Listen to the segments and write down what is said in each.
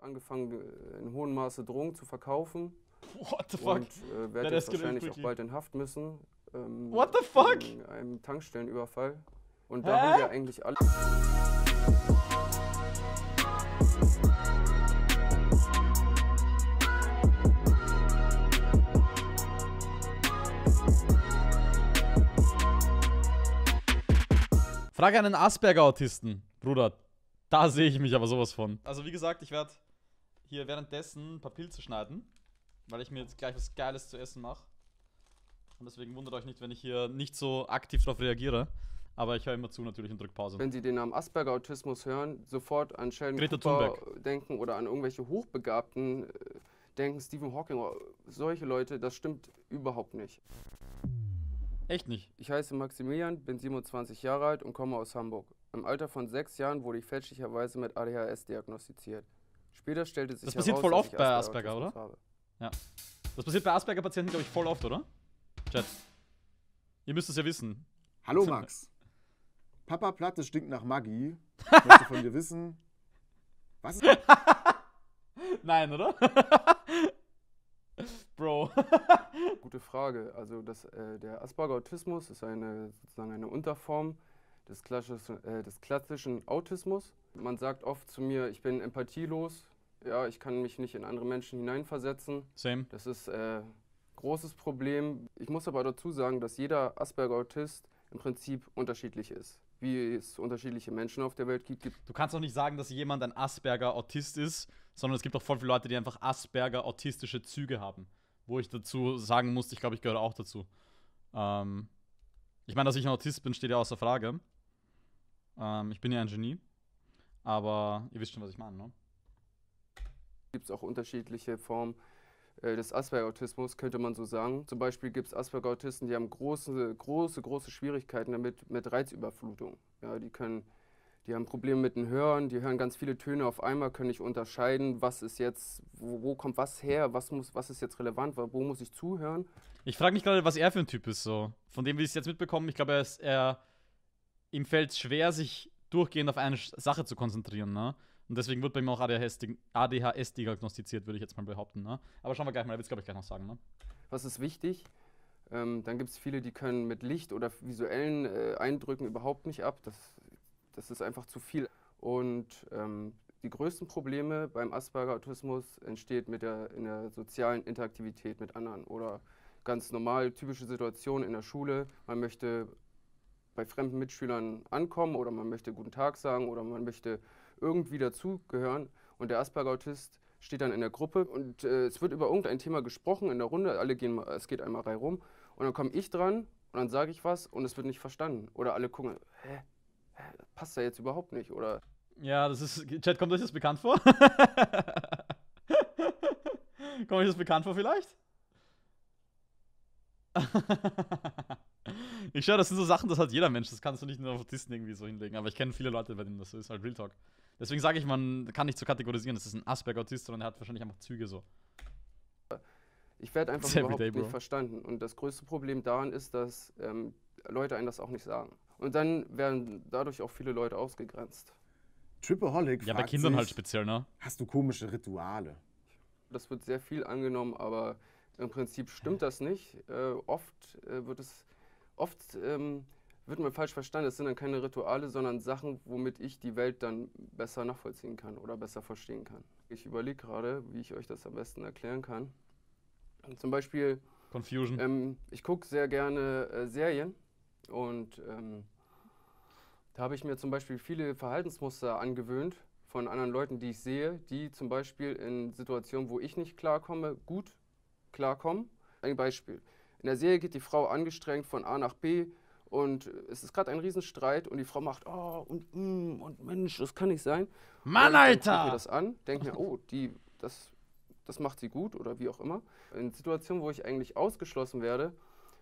angefangen, in hohem Maße Drogen zu verkaufen. What the fuck? Und werde jetzt wahrscheinlich auch bald in Haft müssen. What the fuck? Wegen einem Tankstellenüberfall. Und da haben wir eigentlich alle... Frage an einen Asperger-Autisten. Bruder, da sehe ich mich aber sowas von. Also wie gesagt, ich werde hier währenddessen ein paar Pilze schneiden, weil ich mir jetzt gleich was Geiles zu essen mache. Und deswegen wundert euch nicht, wenn ich hier nicht so aktiv darauf reagiere. Aber ich höre immer zu natürlich und drücke Pause. Wenn Sie den Namen Asperger-Autismus hören, sofort an Sheldon Greta Cooper Thunberg denken oder an irgendwelche Hochbegabten denken, Stephen Hawking oder solche Leute, das stimmt überhaupt nicht. Echt nicht? Ich heiße Maximilian, bin 27 Jahre alt und komme aus Hamburg. Im Alter von 6 Jahren wurde ich fälschlicherweise mit ADHS diagnostiziert. Später stellte sich Das passiert heraus, voll dass oft ich bei Asperger, oder? habe. Ja. Das passiert bei Asperger-Patienten, glaube ich, voll oft, oder? Chat. Ihr müsst es ja wissen. Hallo Max. Papa Platte stinkt nach Maggi. Ich möchte von dir wissen, was ist... Nein, oder? Bro. Gute Frage. Also der Asperger-Autismus ist sozusagen eine Unterform des klassischen Autismus. Man sagt oft zu mir, ich bin empathielos. Ja, ich kann mich nicht in andere Menschen hineinversetzen. Same. Das ist großes Problem. Ich muss aber dazu sagen, dass jeder Asperger-Autist im Prinzip unterschiedlich ist. Wie es unterschiedliche Menschen auf der Welt gibt. Du kannst auch nicht sagen, dass jemand ein Asperger-Autist ist, sondern es gibt auch voll viele Leute, die einfach Asperger-autistische Züge haben. Wo ich dazu sagen muss, ich glaube, ich gehöre auch dazu. Ich meine, dass ich ein Autist bin, steht ja außer Frage. Ich bin ja ein Genie. Aber ihr wisst schon, was ich meine, ne? Gibt es auch unterschiedliche Formen des Asperger-Autismus, könnte man so sagen. Zum Beispiel gibt es Asperger-Autisten, die haben große Schwierigkeiten damit mit Reizüberflutung. Ja, die haben Probleme mit dem Hören, die hören ganz viele Töne auf einmal, können nicht unterscheiden, was ist jetzt, wo kommt was her, was ist jetzt relevant, wo muss ich zuhören. Ich frage mich gerade, was er für ein Typ ist, so. Von dem, wie ich es jetzt mitbekomme, ich glaube, ihm fällt es schwer, sich durchgehend auf eine Sache zu konzentrieren, ne? Und deswegen wird bei ihm auch ADHS diagnostiziert, würde ich jetzt mal behaupten, ne? Aber schauen wir gleich mal, er wird es, glaube ich, gleich noch sagen, ne? Was ist wichtig? Dann gibt es viele, die können mit Licht oder visuellen Eindrücken überhaupt nicht ab. Das ist einfach zu viel. Und die größten Probleme beim Asperger-Autismus entsteht in der sozialen Interaktivität mit anderen oder ganz normal typische Situationen in der Schule. Man möchte bei fremden Mitschülern ankommen oder man möchte guten Tag sagen oder man möchte irgendwie dazugehören. Und der Asperger-Autist steht dann in der Gruppe und es wird über irgendein Thema gesprochen in der Runde. Es geht einmal rum und dann komme ich dran und dann sage ich was und es wird nicht verstanden. Oder alle gucken, passt da jetzt überhaupt nicht, oder? Ja, das ist. Chat, kommt euch das bekannt vor? Kommt euch das bekannt vor vielleicht? Ich schwöre, das sind so Sachen, das hat jeder Mensch. Das kannst du nicht nur auf Autisten irgendwie so hinlegen. Aber ich kenne viele Leute, bei denen das so ist, halt Real Talk. Deswegen sage ich, man kann nicht so kategorisieren, das ist ein Asperger-Autist, sondern er hat wahrscheinlich einfach Züge so. Ich werde einfach überhaupt nicht verstanden. Und das größte Problem daran ist, dass Leute einem das auch nicht sagen. Und dann werden dadurch auch viele Leute ausgegrenzt. Tripaholic ja, bei Kindern halt speziell, ne? Hast du komische Rituale? Das wird sehr viel angenommen, aber im Prinzip stimmt das nicht. Oft wird man falsch verstanden. Es sind dann keine Rituale, sondern Sachen, womit ich die Welt dann besser nachvollziehen kann oder besser verstehen kann. Ich überlege gerade, wie ich euch das am besten erklären kann. Zum Beispiel, Confusion. Ich gucke sehr gerne Serien und da habe ich mir zum Beispiel viele Verhaltensmuster angewöhnt von anderen Leuten, die ich sehe, die zum Beispiel in Situationen, wo ich nicht klarkomme, gut klarkommen. Ein Beispiel. In der Serie geht die Frau angestrengt von A nach B und es ist gerade ein Riesenstreit und die Frau macht, oh und Mensch, das kann nicht sein. Mann, Alter! Alter! Ich gucke mir das an, denke mir, oh, das macht sie gut oder wie auch immer. In Situationen, wo ich eigentlich ausgeschlossen werde,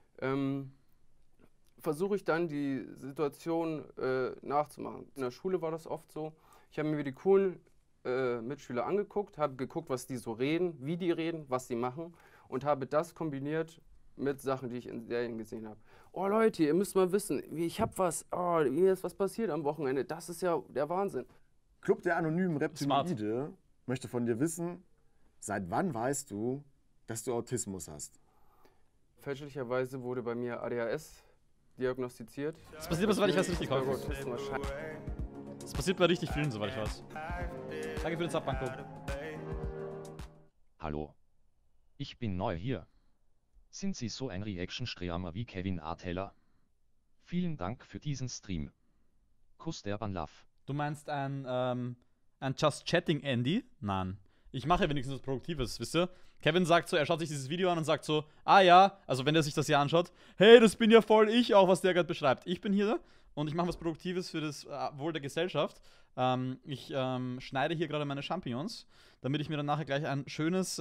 versuche ich dann die Situation nachzumachen. In der Schule war das oft so, ich habe mir die coolen Mitschüler angeguckt, habe geguckt, was die so reden, wie die reden, was sie machen und habe das kombiniert mit Sachen, die ich in Serien gesehen habe. Oh Leute, ihr müsst mal wissen, ich habe was, mir ist was passiert am Wochenende, das ist ja der Wahnsinn. Club der anonymen Reptiloide möchte von dir wissen, seit wann weißt du, dass du Autismus hast? Fälschlicherweise wurde bei mir ADHS diagnostiziert. Das passiert, soweit ich weiß, richtig häufig. Autismus wahrscheinlich. Das passiert bei richtig vielen, soweit ich weiß. Danke für den Sub, Banko. Hallo. Ich bin neu hier. Sind Sie so ein Reaction-Streamer wie Kevin A. Teller? Vielen Dank für diesen Stream. Kuss der Banlove. Du meinst ein Just Chatting Andy? Nein. Ich mache wenigstens was Produktives, wisst ihr? Kevin sagt so, er schaut sich dieses Video an und sagt so, ah ja, also wenn er sich das hier anschaut, hey, das bin ja voll ich auch, was der gerade beschreibt. Ich bin hier und ich mache was Produktives für das Wohl der Gesellschaft. Ich schneide hier gerade meine Champignons, damit ich mir dann nachher gleich ein schönes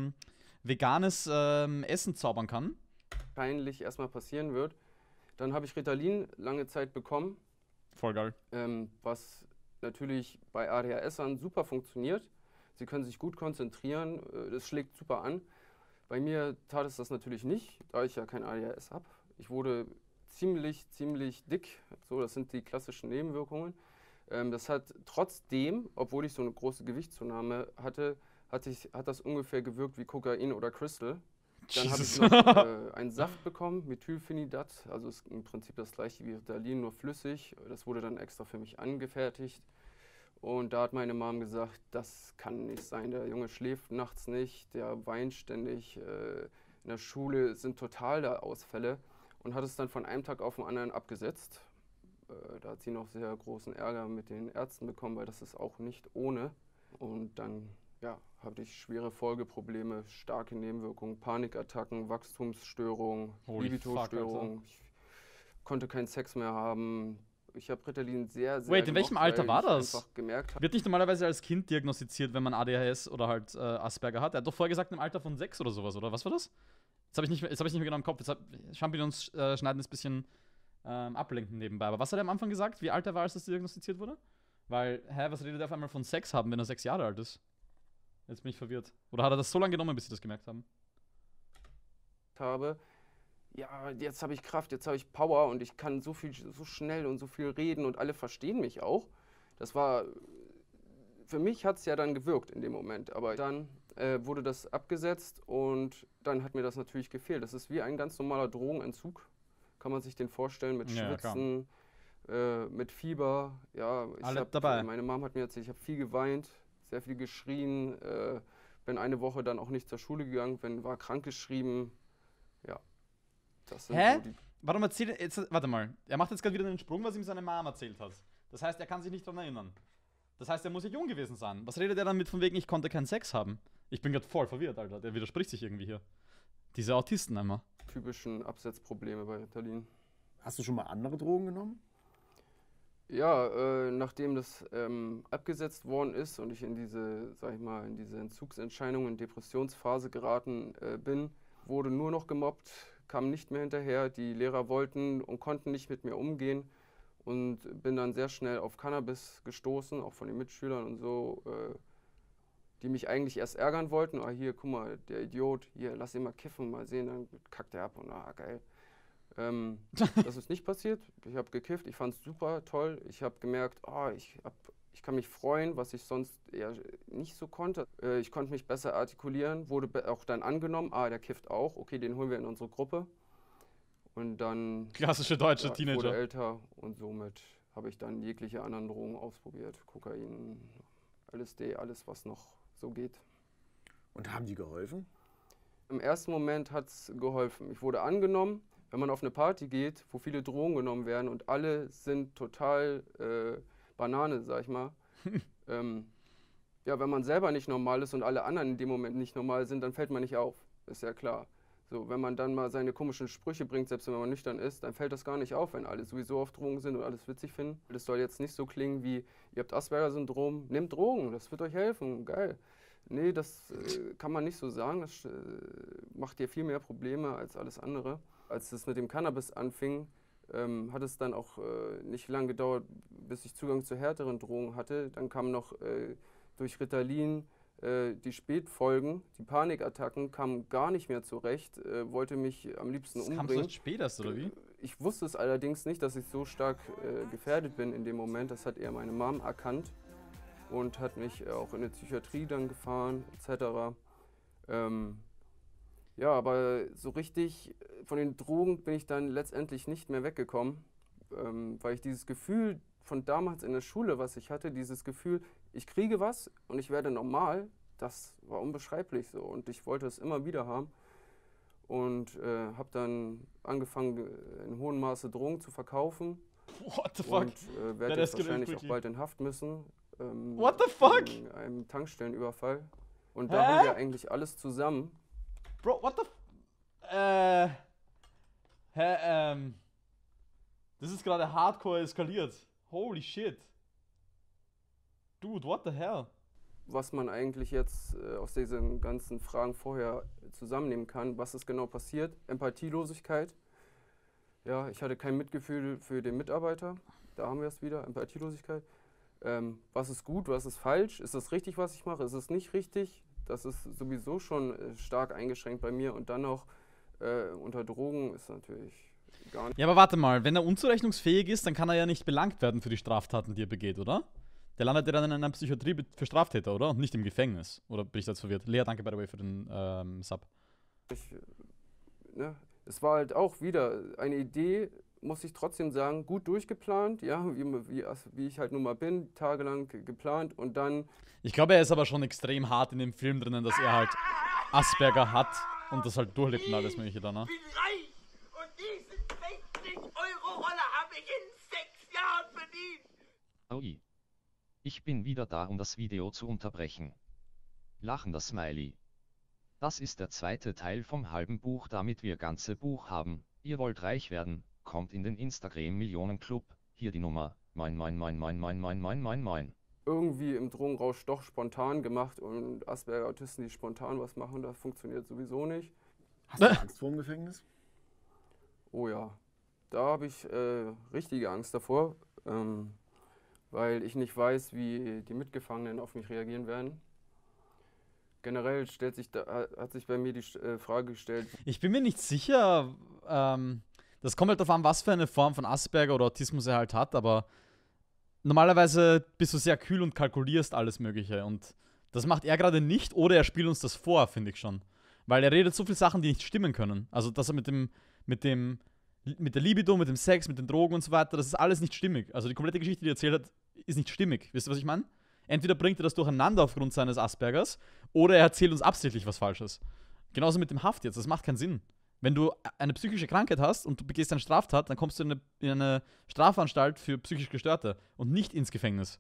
veganes Essen zaubern kann. Wahrscheinlich erstmal passieren wird. Dann habe ich Ritalin lange Zeit bekommen, Voll geil. was natürlich bei ADHSern super funktioniert. Sie können sich gut konzentrieren, das schlägt super an. Bei mir tat es das natürlich nicht, da ich ja kein ADHS habe. Ich wurde ziemlich dick, so, das sind die klassischen Nebenwirkungen. Das hat trotzdem, obwohl ich so eine große Gewichtszunahme hatte, hat das ungefähr gewirkt wie Kokain oder Crystal. Dann habe ich noch einen Saft bekommen, Methylphenidat, also ist im Prinzip das gleiche wie Ritalin, nur flüssig. Das wurde dann extra für mich angefertigt. Und da hat meine Mom gesagt, das kann nicht sein, der Junge schläft nachts nicht, der weint ständig, in der Schule sind totale Ausfälle und hat es dann von einem Tag auf den anderen abgesetzt. Da hat sie noch sehr großen Ärger mit den Ärzten bekommen, weil das ist auch nicht ohne. Und dann ja, hatte ich schwere Folgeprobleme, starke Nebenwirkungen, Panikattacken, Wachstumsstörungen, Libido-Störungen. Ich konnte keinen Sex mehr haben. Ich habe Ritalin sehr Wait, in welchem Alter war das? Einfach gemerkt habe. Wird nicht normalerweise als Kind diagnostiziert, wenn man ADHS oder halt Asperger hat? Er hat doch vorher gesagt, im Alter von 6 oder sowas, oder? Was war das? Jetzt habe ich nicht mehr genau im Kopf. Champignons schneiden ist ein bisschen ablenken nebenbei. Aber was hat er am Anfang gesagt? Wie alt er war, als das diagnostiziert wurde? Weil, was redet er auf einmal von Sex haben, wenn er 6 Jahre alt ist? Jetzt bin ich verwirrt. Oder hat er das so lange genommen, bis sie das gemerkt haben? Ja, jetzt habe ich Kraft, jetzt habe ich Power und ich kann so schnell und so viel reden und alle verstehen mich auch. Das war, für mich hat es ja dann gewirkt in dem Moment, aber dann wurde das abgesetzt und dann hat mir das natürlich gefehlt. Das ist wie ein ganz normaler Drogenentzug, kann man sich den vorstellen, mit Schwitzen, mit Fieber. Ja, dabei. Meine Mom hat mir erzählt, ich habe viel geweint, sehr viel geschrien, bin eine Woche dann auch nicht zur Schule gegangen, war krankgeschrieben, ja. Hä? Warte mal. Er macht jetzt gerade wieder einen Sprung, was ihm seine Mom erzählt hat. Das heißt, er kann sich nicht daran erinnern. Das heißt, er muss ja jung gewesen sein. Was redet er dann mit von wegen, ich konnte keinen Sex haben? Ich bin gerade voll verwirrt, Alter. Der widerspricht sich irgendwie hier. Diese Autisten einmal. Typischen Absetzprobleme bei Ritalin. Hast du schon mal andere Drogen genommen? Ja, nachdem das abgesetzt worden ist und ich in diese, sag ich mal, in diese Entzugserscheinungen, Depressionsphase geraten bin, wurde nur noch gemobbt, kam nicht mehr hinterher. Die Lehrer wollten und konnten nicht mit mir umgehen und bin dann sehr schnell auf Cannabis gestoßen, auch von den Mitschülern und so, die mich eigentlich erst ärgern wollten. Ah, hier, guck mal, der Idiot, hier, lass ihn mal kiffen, mal sehen, dann kackt er ab und geil. Das ist nicht passiert. Ich habe gekifft, ich fand es super toll. Ich habe gemerkt, ich kann mich freuen, was ich sonst eher nicht so konnte. Ich konnte mich besser artikulieren, wurde auch dann angenommen. Der kifft auch, okay, den holen wir in unsere Gruppe. Und dann klassische deutsche Teenager. Wurde älter und somit habe ich dann jegliche anderen Drogen ausprobiert. Kokain, LSD, alles was noch so geht. Und haben die geholfen? Im ersten Moment hat es geholfen. Ich wurde angenommen. Wenn man auf eine Party geht, wo viele Drogen genommen werden und alle sind total Banane, sag ich mal. Ja, wenn man selber nicht normal ist und alle anderen in dem Moment nicht normal sind, dann fällt man nicht auf. Ist ja klar. So, wenn man dann mal seine komischen Sprüche bringt, selbst wenn man nüchtern ist, dann fällt das gar nicht auf, wenn alle sowieso auf Drogen sind und alles witzig finden. Das soll jetzt nicht so klingen wie, ihr habt Asperger-Syndrom, nehmt Drogen, das wird euch helfen, geil. Nee, das kann man nicht so sagen, das macht dir viel mehr Probleme als alles andere. Als es mit dem Cannabis anfing, hat es dann auch nicht lange gedauert, bis ich Zugang zu härteren Drogen hatte. Dann kamen noch durch Ritalin die Spätfolgen, die Panikattacken, kamen gar nicht mehr zurecht, wollte mich am liebsten umbringen. Kam so spät erst, oder wie? Ich wusste es allerdings nicht, dass ich so stark gefährdet bin in dem Moment. Das hat eher meine Mom erkannt. und hat mich auch in die Psychiatrie dann gefahren, etc. Ja, aber so richtig von den Drogen bin ich dann letztendlich nicht mehr weggekommen, weil ich dieses Gefühl von damals in der Schule, was ich hatte, dieses Gefühl, ich kriege was und ich werde normal, das war unbeschreiblich so und ich wollte es immer wieder haben und habe dann angefangen, in hohem Maße Drogen zu verkaufen. What the fuck? Und werde jetzt wahrscheinlich auch bald in Haft müssen. What the fuck? Wegen einem Tankstellenüberfall. Und da haben wir eigentlich alles zusammen. Bro, what the das ist gerade hardcore eskaliert. Holy shit. Dude, what the hell? Was man eigentlich jetzt aus diesen ganzen Fragen vorher zusammennehmen kann. Was ist genau passiert? Empathielosigkeit. Ja, ich hatte kein Mitgefühl für den Mitarbeiter. Da haben wir es wieder, Empathielosigkeit. Was ist gut, was ist falsch? Ist das richtig, was ich mache? Ist es nicht richtig? Das ist sowieso schon stark eingeschränkt bei mir. Und dann noch unter Drogen ist natürlich gar nicht. Ja, aber warte mal, wenn er unzurechnungsfähig ist, dann kann er ja nicht belangt werden für die Straftaten, die er begeht, oder? Der landet ja dann in einer Psychiatrie für Straftäter, oder? Und nicht im Gefängnis. Oder bin ich da verwirrt? Lea, danke by the way für den Sub. Es war halt auch wieder eine Idee, muss ich trotzdem sagen, gut durchgeplant, ja, wie ich halt nun mal bin, tagelang geplant und dann... Ich glaube, er ist aber schon extrem hart in dem Film drinnen, dass er halt Asperger hat und das halt durchlebt und alles mögliche dann, ne? Ich bin reich und diese 60-Euro-Rolle habe ich in 6 Jahren verdient. Aui. Ich bin wieder da, um das Video zu unterbrechen. Lachender Smiley. Das ist der zweite Teil vom halben Buch, damit wir ganze Buch haben. Ihr wollt reich werden, kommt in den Instagram-Millionen-Club. Hier die Nummer. Moin. Irgendwie im Drogenrausch doch spontan gemacht und Asperger-Autisten, die spontan was machen, das funktioniert sowieso nicht. Hast du Angst vor dem Gefängnis? Oh ja, da habe ich richtige Angst davor, weil ich nicht weiß, wie die Mitgefangenen auf mich reagieren werden. Generell hat sich bei mir die Frage gestellt. Ich bin mir nicht sicher, das kommt halt darauf an, was für eine Form von Asperger oder Autismus er halt hat, aber normalerweise bist du sehr kühl und kalkulierst alles Mögliche und das macht er gerade nicht oder er spielt uns das vor, finde ich schon. Weil er redet so viele Sachen, die nicht stimmen können. Also dass er mit der Libido, mit dem Sex, mit den Drogen und so weiter, das ist alles nicht stimmig. Also die komplette Geschichte, die er erzählt hat, ist nicht stimmig. Wisst ihr, was ich meine? Entweder bringt er das durcheinander aufgrund seines Aspergers oder er erzählt uns absichtlich was Falsches. Genauso mit dem Haft jetzt, das macht keinen Sinn. Wenn du eine psychische Krankheit hast und du begehst eine Straftat, dann kommst du in eine Strafanstalt für psychisch Gestörte und nicht ins Gefängnis.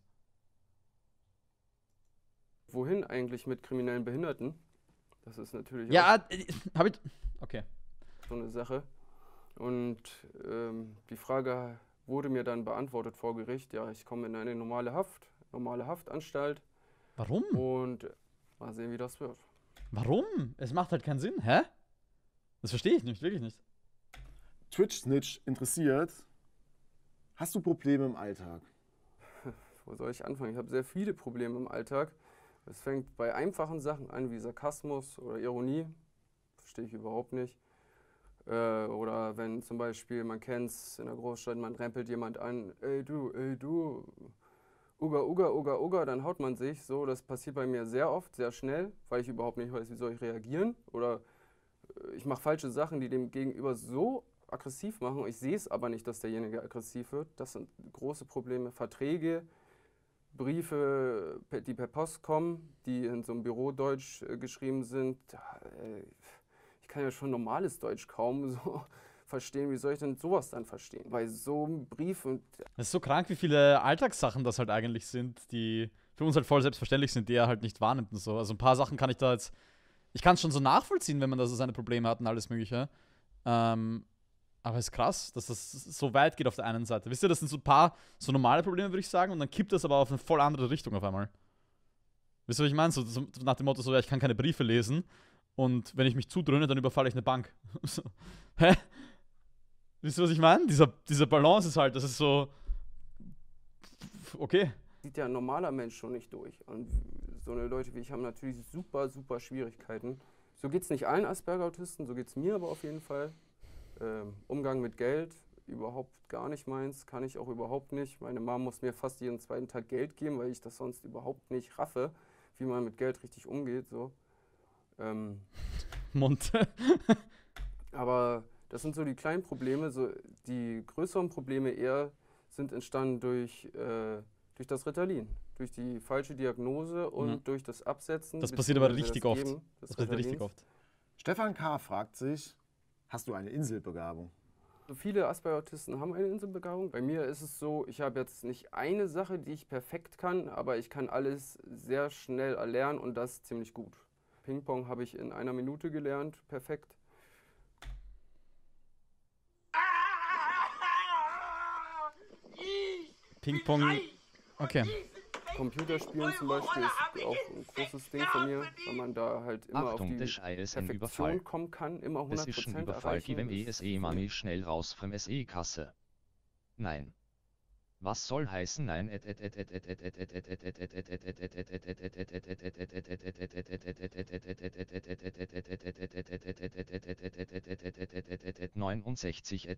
Wohin eigentlich mit kriminellen Behinderten? Das ist natürlich ja, habe ich... Okay. So eine Sache. Und die Frage wurde mir dann beantwortet vor Gericht. Ja, ich komme in eine normale Haftanstalt. Warum? Und mal sehen, wie das wird. Warum? Es macht halt keinen Sinn. Hä? Das verstehe ich nicht, wirklich nicht. Twitch-Snitch interessiert. Hast du Probleme im Alltag? Wo soll ich anfangen? Ich habe sehr viele Probleme im Alltag. Es fängt bei einfachen Sachen an, wie Sarkasmus oder Ironie. Verstehe ich überhaupt nicht. Oder wenn zum Beispiel, man kennt es in der Großstadt, man rempelt jemand an, ey du, Uga, Uga, Uga, Uga, dann haut man sich. So, das passiert bei mir sehr oft, sehr schnell, weil ich überhaupt nicht weiß, wie soll ich reagieren. Oder ich mache falsche Sachen, die dem Gegenüber so aggressiv machen. Ich sehe es aber nicht, dass derjenige aggressiv wird. Das sind große Probleme. Verträge, Briefe, die per Post kommen, die in so einem Bürodeutsch geschrieben sind. Ich kann ja schon normales Deutsch kaum so verstehen. Wie soll ich denn sowas dann verstehen? Bei so einem Brief und... Es ist so krank, wie viele Alltagssachen das halt eigentlich sind, die für uns halt voll selbstverständlich sind, die er halt nicht wahrnimmt und so. Also ein paar Sachen kann ich da jetzt... Ich kann es schon so nachvollziehen, wenn man da so seine Probleme hat und alles Mögliche. Aber es ist krass, dass das so weit geht auf der einen Seite. Wisst ihr, das sind so ein paar so normale Probleme, würde ich sagen, und dann kippt das aber auf eine voll andere Richtung auf einmal. Wisst ihr, was ich meine? So nach dem Motto, so, ja, ich kann keine Briefe lesen und wenn ich mich zudröhne, dann überfalle ich eine Bank. So, hä? Wisst ihr, was ich meine? Diese Balance ist halt, das ist so... Okay. Sieht ja ein normaler Mensch schon nicht durch. Und so eine Leute wie ich haben natürlich super, super Schwierigkeiten. So geht es nicht allen Asperger-Autisten, so geht es mir aber auf jeden Fall. Umgang mit Geld überhaupt gar nicht meins, kann ich auch überhaupt nicht. Meine Mom muss mir fast jeden zweiten Tag Geld geben, weil ich das sonst überhaupt nicht raffe, wie man mit Geld richtig umgeht. So. Monte. Aber das sind so die kleinen Probleme. So die größeren Probleme eher sind entstanden durch das Ritalin, durch die falsche Diagnose und Ja. durch das Absetzen. Das passiert aber beziehungsweise richtig das oft. Geben des Das passiert richtig Ritalins. oft. Stefan K. fragt sich, hast du eine Inselbegabung? So viele Asperger-Autisten haben eine Inselbegabung. Bei mir ist es so, ich habe jetzt nicht eine Sache, die ich perfekt kann, aber ich kann alles sehr schnell erlernen und das ziemlich gut. Ping-Pong habe ich in 1 Minute gelernt, perfekt. Ping-Pong. Okay. Computerspielen zum Beispiel ist auch ein großes Ding von mir, weil man da halt immer Achtung, auf der die ISN-Überfall. Perfektion kommen kann, immer 100% Das ist ein Überfall, erreichen. gib im ESE Money schnell raus vom SE-Kasse. Nein. Was soll heißen nein? 69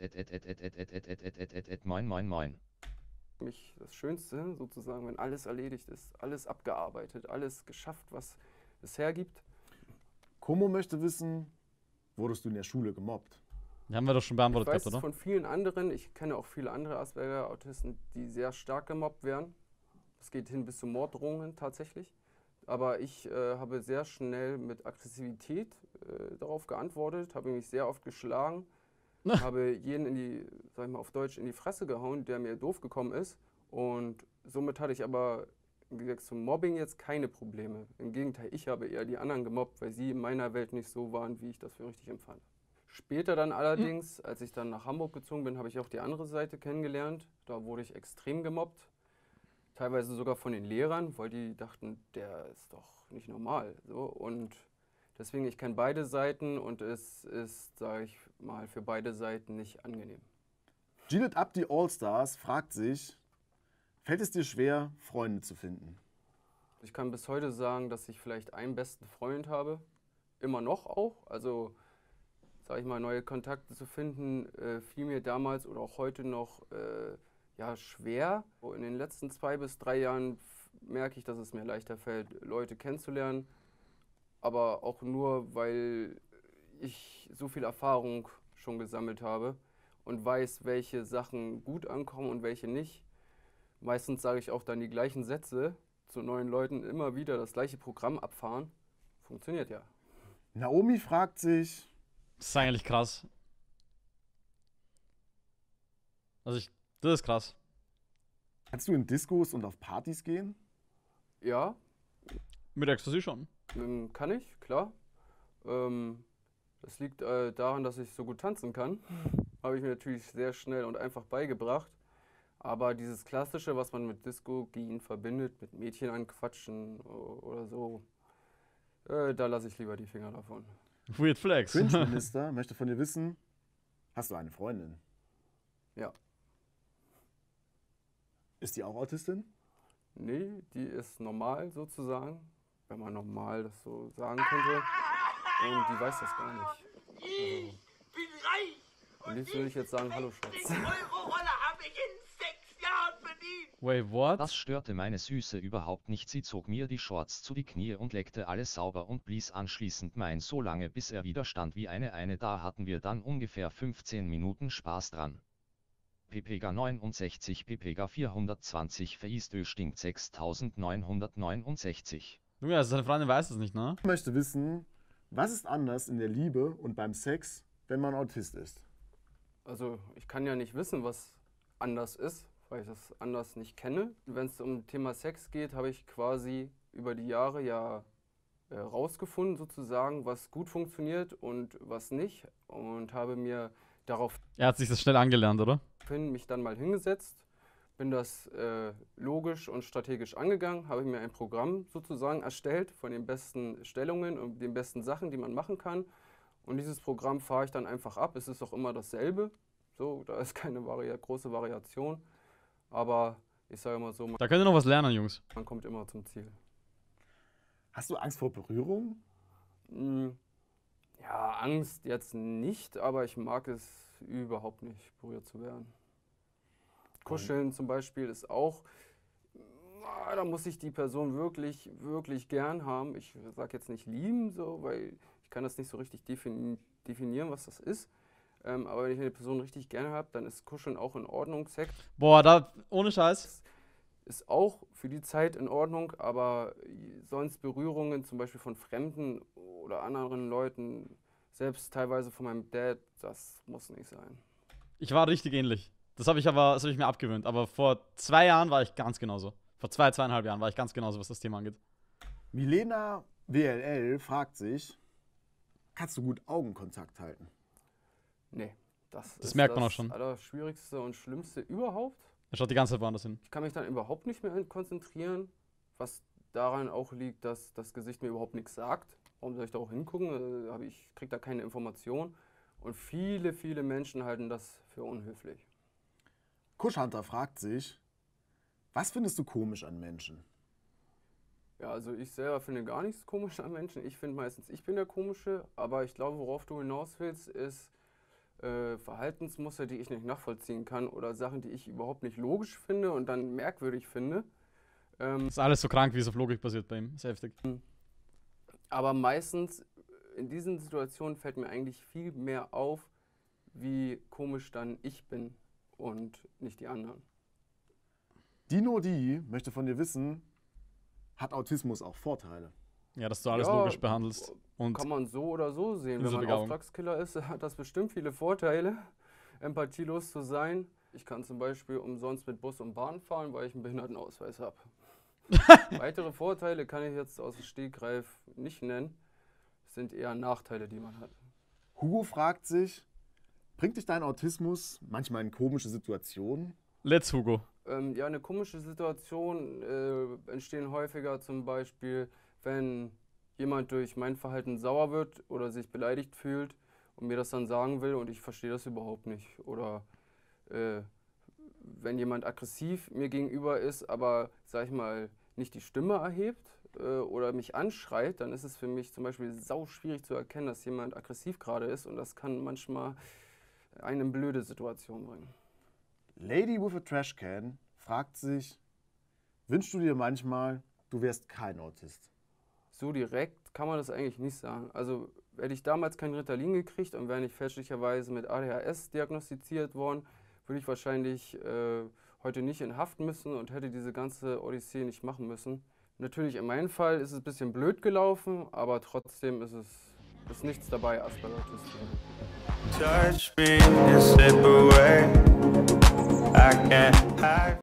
moin moin moin. Für mich das Schönste sozusagen, wenn alles erledigt ist, alles abgearbeitet, alles geschafft, was es hergibt. Komo möchte wissen, wurdest du in der Schule gemobbt? Die haben wir doch schon Ich beantwortet weiß gehabt, es oder? von vielen anderen, ich kenne auch viele andere Asperger-Autisten, die sehr stark gemobbt werden. Das geht hin bis zu Morddrohungen tatsächlich. Aber ich habe sehr schnell mit Aggressivität darauf geantwortet, habe mich sehr oft geschlagen, habe jeden in die, sag ich mal auf Deutsch, in die Fresse gehauen, der mir doof gekommen ist. Und somit hatte ich aber im Gegensatz zum Mobbing jetzt keine Probleme. Im Gegenteil, ich habe eher die anderen gemobbt, weil sie in meiner Welt nicht so waren, wie ich das für richtig empfand. Später dann allerdings, als ich dann nach Hamburg gezogen bin, habe ich auch die andere Seite kennengelernt. Da wurde ich extrem gemobbt. Teilweise sogar von den Lehrern, weil die dachten, der ist doch nicht normal. So. Und deswegen, ich kenne beide Seiten und es ist, sage ich mal, für beide Seiten nicht angenehm. Gillette Abdi Allstars fragt sich, fällt es dir schwer, Freunde zu finden? Ich kann bis heute sagen, dass ich vielleicht einen besten Freund habe. Immer noch auch. Also, sage ich mal, neue Kontakte zu finden, fiel mir damals oder auch heute noch ja, schwer. In den letzten 2 bis 3 Jahren merke ich, dass es mir leichter fällt, Leute kennenzulernen. Aber auch nur, weil ich so viel Erfahrung schon gesammelt habe und weiß, welche Sachen gut ankommen und welche nicht. Meistens sage ich auch dann die gleichen Sätze zu neuen Leuten, immer wieder das gleiche Programm abfahren. Funktioniert ja. Naomi fragt sich, Das ist eigentlich krass. Also das ist krass. kannst du in Diskos und auf Partys gehen? Ja, Mit Ecstasy schon. kann ich, klar. Das liegt daran, dass ich so gut tanzen kann. Habe ich mir natürlich sehr schnell und einfach beigebracht. Aber dieses Klassische, was man mit Disco gehen verbindet, mit Mädchen anquatschen oder so, da lasse ich lieber die Finger davon. Weird Flex. Cringe Minister möchte von dir wissen, hast du eine Freundin? Ja. Ist die auch Autistin? Nee, die ist normal sozusagen, wenn man normal das so sagen könnte. Und die weiß das gar nicht. Ich bin reich. Am liebsten würde ich jetzt sagen, hallo Schatz. 60-Euro-Rolle habe ich in 6 Jahren verdient. Wait, what? Das störte meine Süße überhaupt nicht. Sie zog mir die Shorts zu die Knie und leckte alles sauber und blies anschließend mein so lange, bis er wieder stand wie eine. Da hatten wir dann ungefähr 15 Minuten Spaß dran. PPG 69, PPG 420, Feistö stinkt 6969. Junge, also seine Freundin weiß es nicht, ne? Ich möchte wissen, was ist anders in der Liebe und beim Sex, wenn man Autist ist? Also ich kann ja nicht wissen, was anders ist, weil ich das anders nicht kenne. Wenn es um Thema Sex geht, habe ich quasi über die Jahre ja rausgefunden sozusagen, was gut funktioniert und was nicht. Und habe mir daraufhin Er hat sich das schnell angelernt, oder? mich dann mal hingesetzt, bin das logisch und strategisch angegangen, habe mir ein Programm sozusagen erstellt von den besten Stellungen und den besten Sachen, die man machen kann. Und dieses Programm fahre ich dann einfach ab. Es ist auch immer dasselbe. So, da ist keine große Variation. Aber ich sage mal so, Da könnt ihr noch was lernen, Jungs. man kommt immer zum Ziel. Hast du Angst vor Berührung? Ja, Angst jetzt nicht, aber ich mag es überhaupt nicht berührt zu werden. Kuscheln zum Beispiel ist auch, da muss ich die Person wirklich, wirklich gern haben. Ich sage jetzt nicht lieben, so, weil ich kann das nicht so richtig definieren, was das ist. Aber wenn ich eine Person richtig gerne habe, dann ist Kuscheln auch in Ordnung. Sex Boah, ohne Scheiß. ist auch für die Zeit in Ordnung, aber sonst Berührungen zum Beispiel von Fremden oder anderen Leuten, selbst teilweise von meinem Dad, das muss nicht sein. Ich war richtig ähnlich. Das habe ich mir abgewöhnt. Aber vor 2 Jahren war ich ganz genauso. Vor 2,5 Jahren war ich ganz genauso, was das Thema angeht. Milena WLL fragt sich, kannst du gut Augenkontakt halten? Nee, das ist merkt man auch schon. das Allerschwierigste und Schlimmste überhaupt. Er schaut die ganze Zeit woanders hin. Ich kann mich dann überhaupt nicht mehr konzentrieren, was daran auch liegt, dass das Gesicht mir überhaupt nichts sagt. Warum soll ich da auch hingucken? Ich kriege da keine Information. Und viele, viele Menschen halten das für unhöflich. Kuschhunter fragt sich, was findest du komisch an Menschen? Ja, also ich selber finde gar nichts komisch an Menschen. Ich finde meistens, ich bin der Komische. Aber ich glaube, worauf du hinaus willst, ist Verhaltensmuster, die ich nicht nachvollziehen kann oder Sachen, die ich überhaupt nicht logisch finde und dann merkwürdig finde. Ist alles so krank, wie es auf Logik basiert bei ihm. Ist heftig. Aber meistens in diesen Situationen fällt mir eigentlich viel mehr auf, wie komisch dann ich bin und nicht die anderen. Dino D möchte von dir wissen, hat Autismus auch Vorteile? Ja, dass du alles Ja, logisch behandelst. Und Kann man so oder so sehen. Wenn man Inselbegabung. Auftragskiller ist, hat das bestimmt viele Vorteile, empathielos zu sein. Ich kann zum Beispiel umsonst mit Bus und Bahn fahren, weil ich einen Behindertenausweis habe. Weitere Vorteile kann ich jetzt aus dem Stegreif nicht nennen. Es sind eher Nachteile, die man hat. Hugo fragt sich, bringt dich dein Autismus manchmal in komische Situationen? let's Hugo. Ja, eine komische Situation entstehen häufiger zum Beispiel, wenn jemand durch mein Verhalten sauer wird oder sich beleidigt fühlt und mir das dann sagen will und ich verstehe das überhaupt nicht. Oder wenn jemand aggressiv mir gegenüber ist, aber, sag ich mal, nicht die Stimme erhebt oder mich anschreit, dann ist es für mich zum Beispiel sau schwierig zu erkennen, dass jemand aggressiv gerade ist und das kann manchmal einen in blöde Situation bringen. Lady with a Trash Can fragt sich, wünschst du dir manchmal, du wärst kein Autist? So direkt kann man das eigentlich nicht sagen. Also hätte ich damals kein Ritalin gekriegt und wäre nicht fälschlicherweise mit ADHS diagnostiziert worden, würde ich wahrscheinlich heute nicht in Haft müssen und hätte diese ganze Odyssee nicht machen müssen. Natürlich in meinem Fall ist es ein bisschen blöd gelaufen, aber trotzdem ist nichts dabei, Asperger-Autist zu sein. Touch me and slip away. I can't hide.